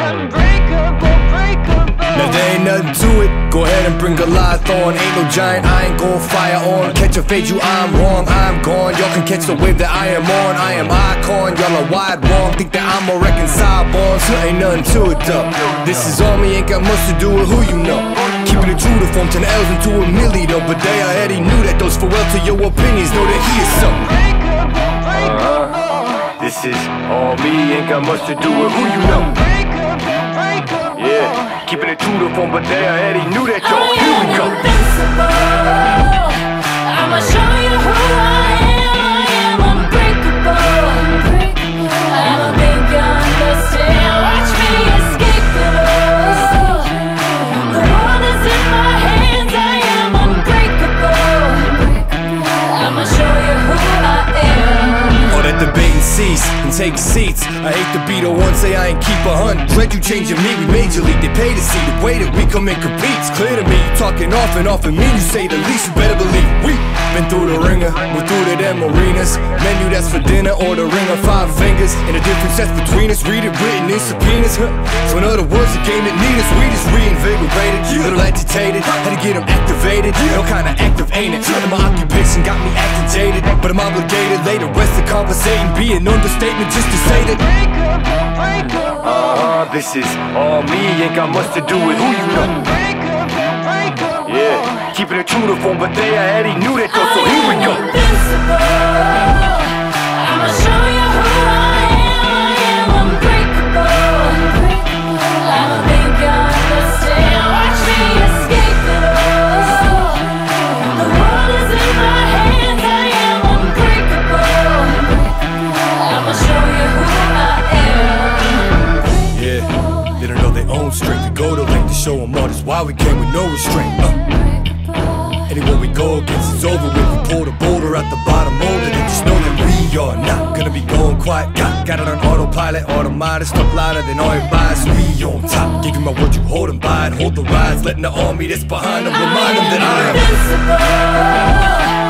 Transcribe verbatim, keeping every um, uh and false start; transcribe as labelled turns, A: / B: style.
A: unbreakable, breakable.
B: Now there ain't nothing to it. Go ahead and bring Goliath on. Ain't no giant, I ain't gon' fire on. Catch a fade, you I'm wrong, I'm gone. Y'all can catch the wave that I am on. I am icon, y'all are wide wrong. Think that I'm a reconcile born, so ain't nothing to it though. This is on me, ain't got much to do with who you know. Keeping it true to form ten L's into a milli though. But they already knew that those farewell to your opinions. Know that he is something. Uh-huh. This is all me, ain't got much to do with who you know. Yeah, keeping it true to form, but they already knew that, y'all. Here we go.
A: Invincible. I'ma show you who I am. I am unbreakable. I don't think you understand. Watch me escape it all. The world is in my hands. I am unbreakable. I'ma show you who I am.
B: All that debating cease and take seats. I hate to be the one say I ain't keep a hunt. Dread you changing me, we major league. They pay to see the way that we come and compete. It's clear to me, you talking off and off and mean. You say the least, you better believe we been through the ringer, we're through to them arenas. Menu that's for dinner or the ring of five fingers. And the difference that's between us, read it written in subpoenas, huh? So in other words, the game that need us, we just reinvigorated. Little agitated, had to get them activated. No kind of active ain't it? And my occupation got me acting jaded, but I'm obligated later, rest of conversating. Be an understatement just to say that uh-huh, this is all me, ain't got much to do with who you know. Yeah, keeping it true to form, but they already knew that though, so here we go.
A: I'ma show you who I am. I am unbreakable. I don't think you understand. Watch me escape it all. The world is in my hands. I am unbreakable. I'ma show you who I am.
B: Yeah, they don't know their own strength. We go to length to show them all. That's why we came with no restraint. uh. Anywhere we go against it's over with. We pull the boulder out the bottom molded, and just know that we are not gonna be going quiet. Got, got it on autopilot, automatic, stuck louder than all your bias. We on top, give you my word, you hold them by it. Hold the rides, letting the army that's behind them remind them that I am
A: invincible.